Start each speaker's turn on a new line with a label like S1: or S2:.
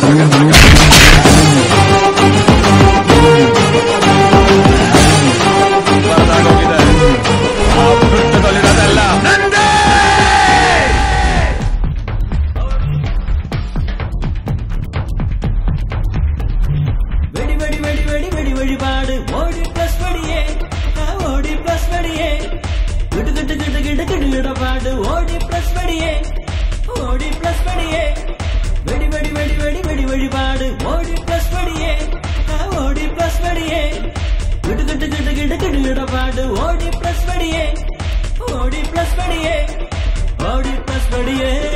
S1: വഴിപാട് ഓടി പ്ലസ് പടിയേ ഓടി പ്ലസ് പടിയേ കിടപാട് ഓടി പ്ലസ് പടിയേ ഓടി പ്ലസ് പടിയേ വെടി വെടി വെടി വെടി വെടി വഴിപാട് ഓടി പ്ലസ് പടിയേ ഓടി പ്ലസ് പടിയേ കിടപാട് ഓടി പ്ലസ് പടിയേ ഓടി പ്ലസ് പടിയേ ഓടി പ്ലസ് പടിയേ